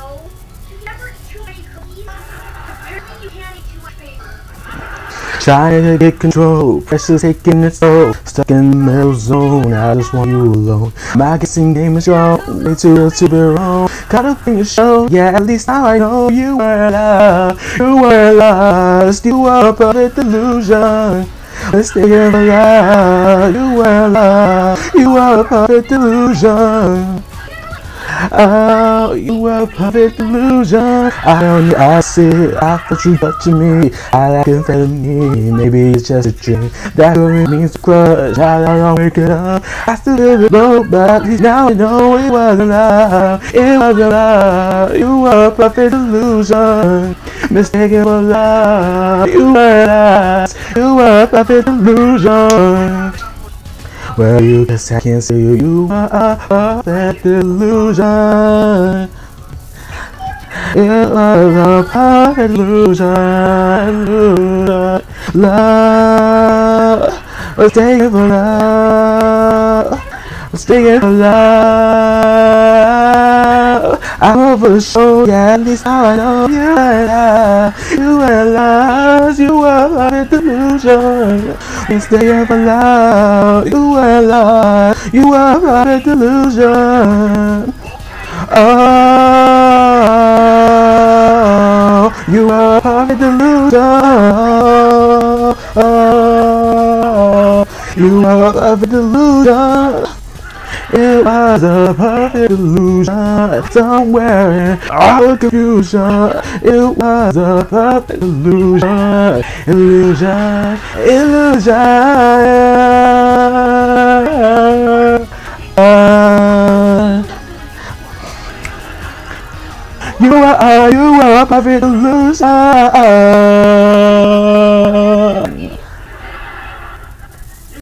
never eat too many cookies. Apparently you can't eat too much paper. Trying to get control, pressure's taking its toll. Stuck in the middle zone, I just want you alone. My guessing game is strong, way too real to be wrong. Got a thing to show, yeah, at least now I know you were lost. You were lost, you were a perfect delusion. Let's stay in the light, you were lost, you were a perfect delusion. Oh, you were a perfect illusion. I only I see it, I thought you touching me. I like amphetamine, maybe it's just a dream. That really means to crush, I don't wake it up. I still live it low, but at least now I know it wasn't love. It wasn't love, you were a perfect illusion. Mistaken for love, you were lost, you were a perfect illusion. Well, you guess I can't see you, you are a perfect illusion. It was a perfect illusion. Love was taken for love, was taken for love. I'm over show, yeah, at least now I know you were lost, you were lost, you were a perfect illusion. Mistaken for love, you were lost, you were a perfect illusion. Oh, you were a perfect illusion. Oh, you were a perfect illusion. It was a perfect illusion. Somewhere in all confusion, it was a perfect illusion. Illusion, illusion. You are a perfect illusion.